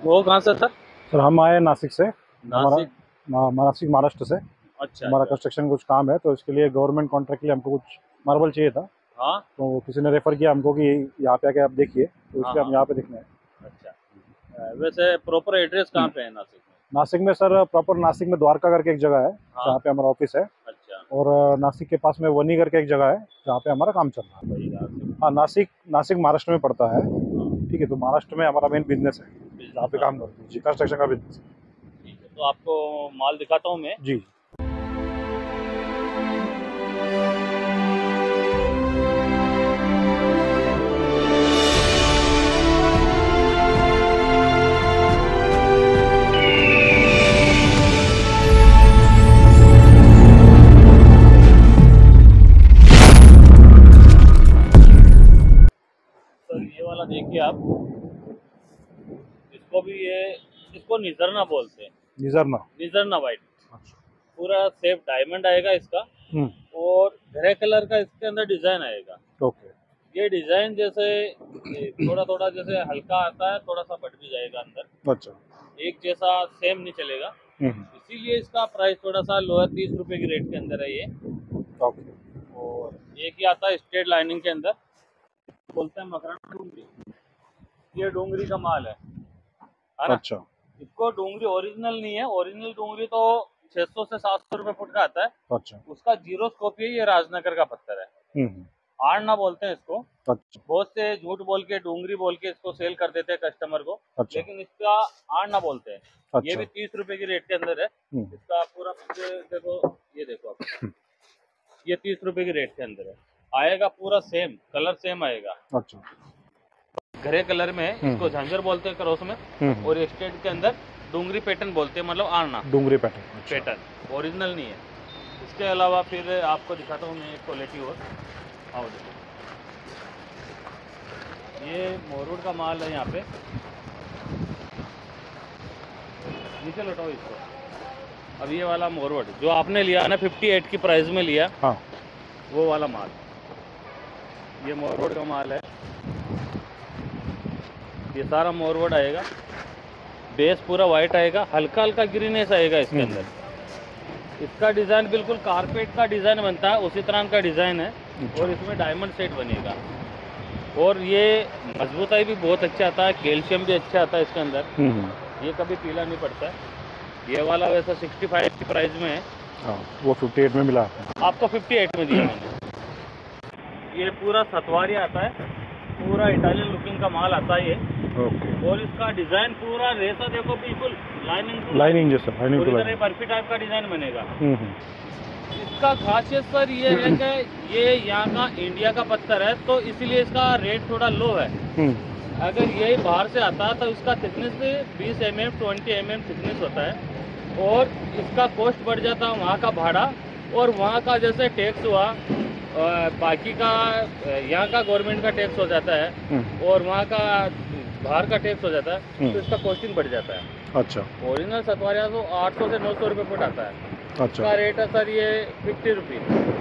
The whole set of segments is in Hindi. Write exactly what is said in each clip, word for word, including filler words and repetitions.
वो कहाँ से सर? सर हम आए नासिक से। हमारा नासिक। ना- नासिक महाराष्ट्र से। अच्छा हमारा अच्छा। कंस्ट्रक्शन कुछ काम है, तो इसके लिए गवर्नमेंट कॉन्ट्रैक्ट के लिए हमको कुछ मार्बल चाहिए था। हाँ तो किसी ने रेफ़र किया हमको कि यहाँ पे आके आप देखिए, तो हाँ इसलिए हम हाँ। यहाँ पे देखने आए। अच्छा। अ, वैसे प्रॉपर एड्रेस कहाँ पे है नासिक में? नासिक में सर, प्रॉपर नासिक में द्वारका करके एक जगह है हाँ। जहाँ पे हमारा ऑफिस है। अच्छा। और अ, नासिक के पास में वनी करके एक जगह है जहाँ पे हमारा काम चल रहा है। वही नासिक। हाँ, नासिक नासिक महाराष्ट्र में पड़ता है। हाँ। ठीक है, तो महाराष्ट्र में हमारा मेन बिजनेस है, जहाँ पे बिजनेस काम आपका। करते हैं जी, कंस्ट्रक्शन का बिजनेस। ठीक है, तो आपको माल दिखाता हूँ मैं। जी। सर ये वाला देखिए आप, इसको भी ये इसको निजरना बोलते हैं। निजरना। निजरना वाइट। अच्छा। पूरा सेफ डायमंड आएगा इसका। हम्म। और ग्रे कलर का इसके अंदर डिजाइन आएगा। ओके। ये डिजाइन जैसे ये थोड़ा थोड़ा जैसे हल्का आता है, थोड़ा सा बढ़ भी जाएगा अंदर। अच्छा। एक जैसा सेम नहीं चलेगा। हम्म। इसीलिए इसका प्राइस थोड़ा सा लो है, तीस रुपए की रेट के अंदर है ये। ओके। और एक ही आता है स्ट्रेट लाइनिंग के अंदर, बोलते हैं मकराना डूंगरी। ये डूंगरी का माल है है ना। अच्छा। इसको डूंगरी ओरिजिनल नहीं है, ओरिजिनल डूंगरी तो छह सौ से सात सौ रुपए फुट का आता है। अच्छा। उसका जीरो स्कोप है, ये राजनगर का पत्थर है। हम्म। आड़ना बोलते हैं इसको। अच्छा। बहुत से झूठ बोल के डूंगरी बोल के इसको सेल कर देते हैं कस्टमर को, अच्छा। लेकिन इसका आड़ना बोलते हैं। ये अच्छा। भी तीस रुपए की रेट के अंदर है। हम्म। इसका पूरा picture देखो, ये देखो आप, ये तीस रुपए की रेट के अंदर है। आएगा पूरा सेम कलर, सेम आएगा अच्छा। ग्रे कलर में। हम्म। इसको झांझर बोलते हैं क्रॉस में। हम्म। और स्टेट के अंदर डूंगरी पैटर्न बोलते हैं, मतलब आड़ना डूंगरी पैटर्न। अच्छा। पैटर्न, ओरिजिनल नहीं है। इसके अलावा फिर आपको दिखाता हूँ मैं एक क्वालिटी और। आओ देखो, ये मोरूड का माल है यहाँ पे। नीचे लौटाओ इसको। अब ये वाला मोरवड जो आपने लिया ना अट्ठावन की प्राइस में लिया, हाँ। वो वाला माल, ये मोरवड का माल है। ये सारा मोरवड आएगा, बेस पूरा वाइट आएगा, हल्का हल्का ग्रीनेस आएगा इसके हम्म। अंदर। इसका डिज़ाइन बिल्कुल कारपेट का डिज़ाइन बनता है, उसी तरह का डिज़ाइन है। अच्छा। और इसमें डायमंड सेट बनेगा। और ये मजबूताई भी बहुत अच्छा आता है, कैल्शियम भी अच्छा आता है इसके अंदर। हम्म। ये कभी पीला नहीं पड़ता है। ये वाला वैसा पैंसठ की प्राइस में है। हाँ, वो अट्ठावन में मिला आपको। आपको अट्ठावन में दिया मैंने। ये पूरा सतवारी आता है, पूरा इटालियन लुकिंग का माल आता है ये। ओके। और इसका डिजाइन पूरा रेसा देखो, बिल्कुल लाइनिंग लाइनिंग जैसा, lining to lining. Barfi type का डिजाइन बनेगा। हम्म। इसका खासियत सर ये है कि ये यहाँ का इंडिया का पत्थर है, तो इसीलिए इसका रेट थोड़ा लो है। हम्म। अगर यही बाहर से आता है तो इसका थिकनेस बीस M M twenty M M thickness होता है। और इसका कॉस्ट बढ़ जाता है, वहाँ का भाड़ा और वहाँ का जैसे टैक्स हुआ, बाकी का यहाँ का गवर्नमेंट का टैक्स हो जाता है और वहाँ का बाहर का टैक्स हो जाता है, तो इसका कॉस्टिंग बढ़ जाता है। अच्छा। ओरिजिनल सतवारिया तो आठ सौ से नौ सौ रुपये फुट आता है। अच्छा। इसका रेट है सर ये फिफ्टी रुपीज़।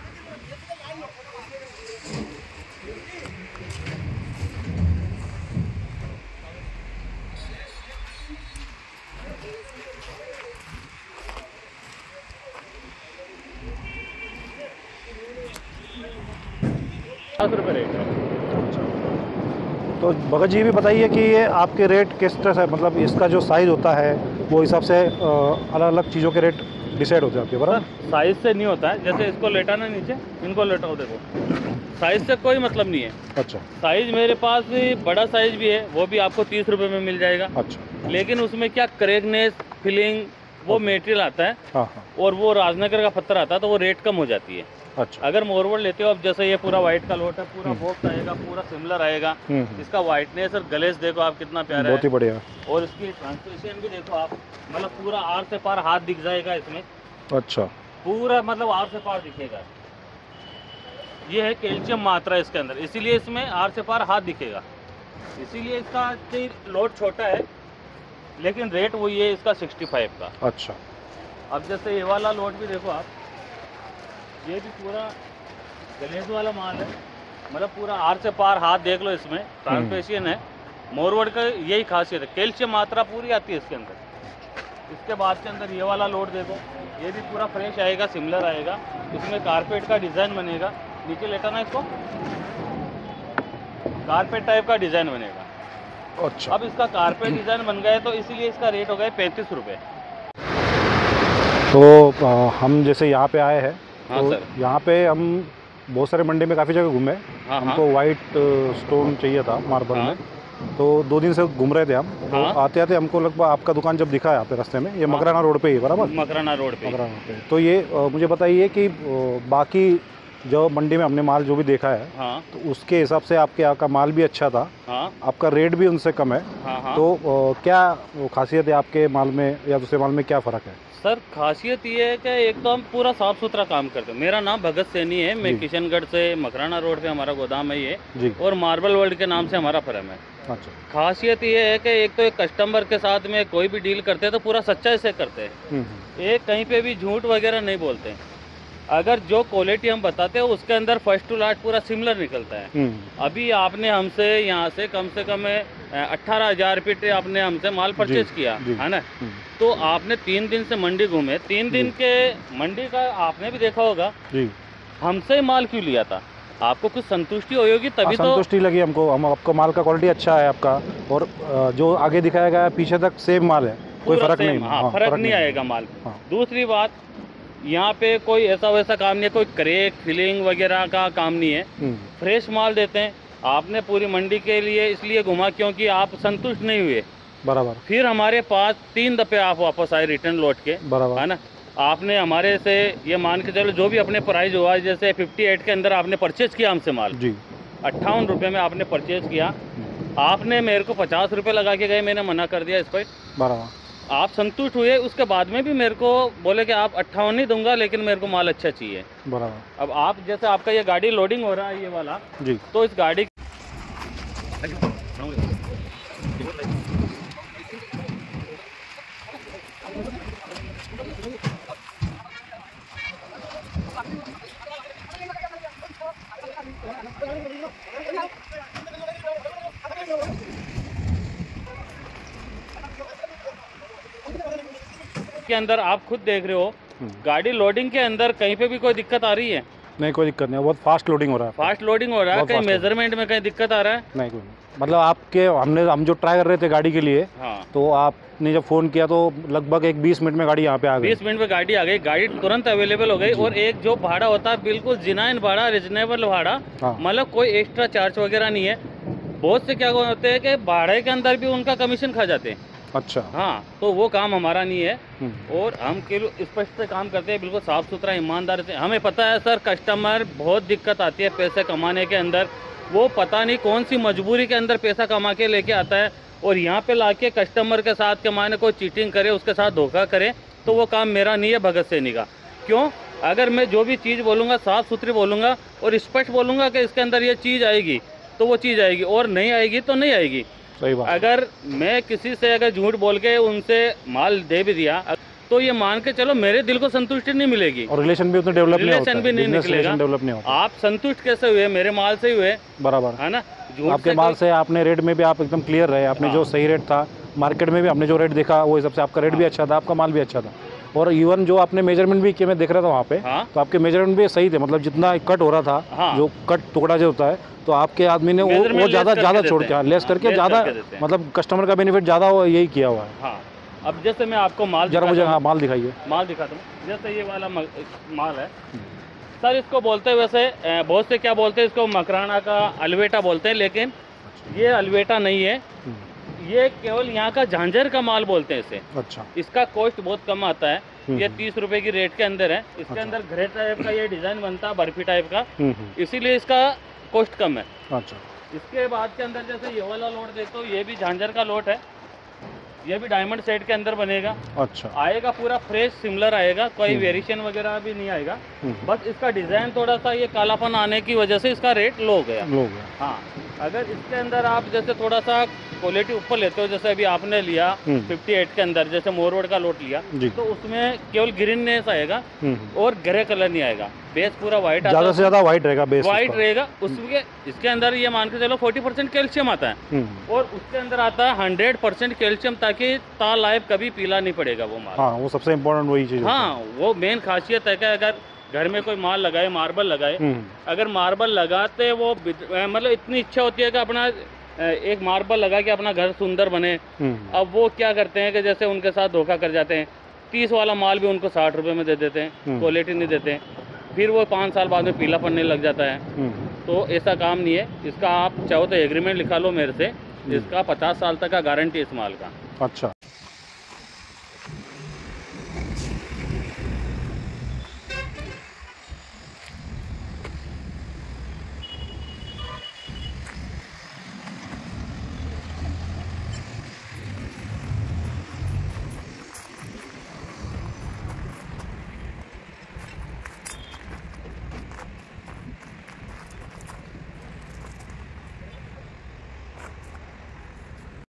दस रुपये रेट है। अच्छा। तो भगत जी भी बताइए कि ये आपके रेट किस तरह से, मतलब इसका जो साइज़ होता है वो हिसाब से अलग अलग चीज़ों के रेट डिसाइड होते हैं आपके, बराबर? साइज से नहीं होता है, जैसे इसको लेटाना नीचे, इनको लेटाओ, देखो साइज से कोई मतलब नहीं है। अच्छा। साइज मेरे पास बड़ा साइज भी है, वो भी आपको तीस रुपए में मिल जाएगा। अच्छा। लेकिन उसमें क्या करेक्टनेस, फिलिंग, वो मटेरियल आता है। हाँ हाँ। और वो राजनगर का पत्थर आता है, तो वो रेट कम हो जाती है। अच्छा। अगर मोरवड लेते हो अब, जैसे ये पूरा व्हाइट का लोट है, पूरा बॉक्स आएगा, पूरा सिमिलर आएगा। हम्म। इसका व्हाइटनेस और गलेस देखो आप कितना प्यारा है, बहुत ही बढ़िया। और इसकी ट्रांसलेशन भी देखो आप, मतलब पूरा आर से पार हाथ दिख जाएगा इसमें। अच्छा। पूरा मतलब आर से पार दिखेगा। ये है कैल्शियम मात्रा इसके अंदर, इसीलिए इसमें आर से पार हाथ दिखेगा। इसीलिए इसका लोड छोटा है, लेकिन रेट वही है इसका पैंसठ का। अच्छा। अब जैसे ये वाला लोड भी देखो आप, ये भी पूरा गणेश वाला माल है, मतलब पूरा आर से पार हाथ देख लो, इसमें ट्रांसपेशियन है। मोरवड का यही खासियत है, कैल्शियम मात्रा पूरी आती है इसके अंदर। इसके बाद के अंदर ये वाला लोड देखो, ये भी पूरा फ्रेश आएगा, सिमिलर आएगा। इसमें कारपेट का डिज़ाइन बनेगा, नीचे लेटा ना इसको, कारपेट टाइप का डिज़ाइन बनेगा। अच्छा, अब इसका कारपेट डिज़ाइन बन गया है तो इसीलिए इसका रेट हो गया पैंतीस रुपये। तो आ, हम जैसे यहाँ पे आए हैं, हाँ तो सर, यहाँ पे हम बहुत सारे मंडी में काफ़ी जगह घूमे। हाँ हमको हाँ वाइट स्टोन चाहिए था मार्बल हाँ में, तो दो दिन से घूम रहे थे हम। तो हाँ। आते आते हमको लगभग आपका दुकान जब दिखा यहाँ पे रास्ते में, ये मकराना रोड पे ही है, बराबर? मकराना रोड पे। मकराना रोड पे। तो ये आ, मुझे बताइए कि आ, बाकी जो मंडी में हमने माल जो भी देखा है, हाँ तो उसके हिसाब से आपके यहाँ का माल भी अच्छा था, हाँ आपका रेट भी उनसे कम है। हाँ हाँ। तो आ, क्या वो खासियत है आपके माल में या दूसरे माल में, क्या फ़र्क है? सर खासियत ये है कि एक तो हम पूरा साफ सुथरा काम करते हैं। मेरा नाम भगत सैनी है, मैं जी। किशनगढ़ से, मकराना रोड पे हमारा गोदाम है ये, जी। और मार्बल वर्ल्ड के नाम से हमारा फर्म है। अच्छा। खासियत ये है कि एक तो एक कस्टमर के साथ में कोई भी डील करते हैं तो पूरा सच्चाई से करते हैं, हम्म, हम्म, एक कहीं पे भी झूठ वगैरह नहीं बोलते हैं। अगर जो क्वालिटी हम बताते हैं उसके अंदर फर्स्ट टू लास्ट पूरा सिमिलर निकलता है। हम्म, अभी आपने हमसे यहाँ से कम से कम अट्ठारह हजार रुपये आपने हमसे माल परचेज किया जी। है ना, हम्म, तो आपने तीन दिन से मंडी घूमे, तीन दिन के मंडी का आपने भी देखा होगा, जी। हमसे ही माल क्यों लिया था? आपको कुछ संतुष्टि होगी तभी तो। संतुष्टि लगी हमको, हम आपका माल का क्वालिटी अच्छा है आपका, और अ, जो आगे दिखाया गया है पीछे तक सेम माल है, कोई पूरा फर्क same, नहीं। हाँ, फर्क नहीं आएगा माल। हाँ। दूसरी बात, यहाँ पे कोई ऐसा वैसा काम नहीं है, कोई क्रेक फिलिंग वगैरह का काम नहीं है, हम्म, फ्रेश माल देते हैं। आपने पूरी मंडी के लिए इसलिए घुमा क्योंकि आप संतुष्ट नहीं हुए, बराबर फिर हमारे पास तीन दफे आप वापस आए रिटर्न लौट के, बराबर। है ना। आपने हमारे से ये मान के चलो जो भी अपने प्राइस हुआ, जैसे अट्ठावन के अंदर आपने परचेज किया हमसे माल, जी। अट्ठावन रुपये में आपने परचेज किया, आपने मेरे को पचास रुपये लगा के गए, मैंने मना कर दिया इस पर, बराबर। आप संतुष्ट हुए, उसके बाद में भी मेरे को बोले कि आप अट्ठावन नहीं दूंगा लेकिन मेरे को माल अच्छा चाहिए। बराबर। अब आप जैसे आपका ये गाड़ी लोडिंग हो रहा है ये वाला, जी। तो इस गाड़ी के अंदर आप खुद देख रहे हो, गाड़ी लोडिंग के अंदर कहीं पे भी कोई दिक्कत आ रही है? नहीं, कोई दिक्कत नहीं, बहुत फास्ट लोडिंग हो रहा है। फास्ट लोडिंग हो रहा है, बहुत कहीं fast मेजरमेंट में कहीं दिक्कत आ रहा है? नहीं, कोई नहीं। मतलब आपके हमने हम जो ट्राई कर रहे थे गाड़ी के लिए, हाँ, तो आपने जब फ़ोन किया तो लगभग एक बीस मिनट में गाड़ी यहाँ पे आ गई। बीस मिनट में गाड़ी आ गई, गाड़ी तुरंत अवेलेबल हो गई। और एक जो भाड़ा होता है बिल्कुल जिनाइन भाड़ा, रिजनेबल भाड़ा, हाँ। मतलब कोई एक्स्ट्रा चार्ज वगैरह नहीं है। बहुत से क्या होते हैं कि भाड़े के अंदर भी उनका कमीशन खा जाते हैं। अच्छा। हाँ, तो वो काम हमारा नहीं है, हम्म, और हम केवल स्पष्ट से काम करते हैं, बिल्कुल साफ सुथरा ईमानदार से। हमें पता है सर, कस्टमर बहुत दिक्कत आती है पैसे कमाने के अंदर, वो पता नहीं कौन सी मजबूरी के अंदर पैसा कमा के लेके आता है, और यहाँ पे लाके कस्टमर के साथ के माने कोई चीटिंग करे, उसके साथ धोखा करे, तो वो काम मेरा नहीं है, भगत सैनी का। क्यों? अगर मैं जो भी चीज़ बोलूँगा साफ़ सुथरी बोलूँगा और स्पष्ट बोलूँगा कि इसके अंदर ये चीज़ आएगी तो वो चीज़ आएगी, और नहीं आएगी तो नहीं आएगी। सही बात। अगर मैं किसी से अगर झूठ बोल के उनसे माल दे भी दिया तो ये मान के चलो मेरे दिल को संतुष्टि नहीं मिलेगी, और रिलेशन भी उतना डेवलप नहीं होता रिलेशन है, भी नहीं business निकलेगा। relation डेवलप नहीं होता। आप संतुष्ट कैसे हुए? मेरे माल से ही हुए, बराबर है ना। झूठ आपके से माल कोई- से आपने रेट में भी आप एकदम क्लियर रहे, आपने हाँ। जो सही रेट था मार्केट में भी, हमने जो रेट देखा वो हिसाब से आपका रेट भी अच्छा था, आपका माल भी अच्छा था। और इवन जो आपने मेजरमेंट भी किए, मैं देख रहा था वहाँ पे, हाँ तो आपके मेजरमेंट भी सही थे, मतलब जितना कट हो रहा था, हाँ। जो कट टुकड़ा जो होता है, तो आपके आदमी ने वो Measurement वो less ज़्यादा करके ज़्यादा देते छोड़ के, हाँ, हैं। लेस हाँ, करके less ज़्यादा, करके देते हैं। मतलब कस्टमर का बेनिफिट ज़्यादा हो, यही किया हुआ है। हाँ। अब जैसे मैं आपको माल जरा मुझे दिखाता हाँ हूँ, माल दिखाइए। माल दिखाता हूँ। जैसे ये वाला म- माल है सर, इसको बोलते हैं वैसे अ, बहुत से क्या बोलते हैं इसको, मकराना का अल्वेटा बोलते हैं, लेकिन ये अल्वेटा नहीं है, ये केवल यहाँ का झांझर का माल बोलते हैं इसे। अच्छा। इसका कॉस्ट बहुत कम आता है, ये हम्म। तीस रुपए की रेट के अंदर है। इसके अच्छा। अंदर घरे टाइप का ये डिज़ाइन बनता है, बर्फी टाइप का, हम्म, हम्म, इसीलिए इसका कॉस्ट कम है। अच्छा। इसके बाद के अंदर जैसे ये वाला लोट देखते हो, ये भी झांझर का लोट है, ये भी डायमंड सेट के अंदर बनेगा, अच्छा। आएगा पूरा फ्रेश सिमिलर आएगा, कोई हम्म। वेरिएशन वगैरह भी नहीं आएगा। हम्म, बस इसका डिज़ाइन थोड़ा सा ये कालापन आने की वजह से इसका रेट लो गया। लोग हाँ, अगर इसके अंदर आप जैसे थोड़ा सा क्वालिटी ऊपर लेते हो, जैसे अभी आपने लिया हम्म। अट्ठावन के अंदर जैसे मोरवड का लोट लिया, जी। तो उसमें केवल ग्रीननेस आएगा हम्म। और ग्रे कलर नहीं आएगा, बेस पूरा व्हाइट आता ज़्यादा है, से ज़्यादा वाइट रहेगा बेस व्हाइट उसका। रहेगा। उसके इसके अंदर ये मान के चलो चालीस परसेंट कैल्शियम आता है हम्म। और उसके अंदर आता है सौ परसेंट कैल्शियम, ताकि ताल लाइफ कभी पीला नहीं पड़ेगा वो माल। हाँ, वो सबसे इम्पोर्टेंट वही चीज़ होता है। हाँ, वो मेन खासियत है कि अगर घर में कोई माल लगाए, मार्बल लगाए, हम्म। अगर मार्बल लगाते वो बिद- अ, मतलब इतनी इच्छा होती है कि अपना अ, एक मार्बल लगा के अपना घर सुंदर बने। हम्म। अब वो क्या करते हैं कि जैसे उनके साथ धोखा कर जाते हैं, तीस वाला माल भी उनको साठ रुपए में दे देते हैं, हम्म। क्वालिटी नहीं देते हैं, फिर वो पाँच साल बाद में पीला पड़ने लग जाता है। हम्म। तो ऐसा काम नहीं है इसका। आप चाहो तो एग्रीमेंट लिखा लो मेरे से, इसका पचास साल तक का गारंटी है इस माल का। अच्छा।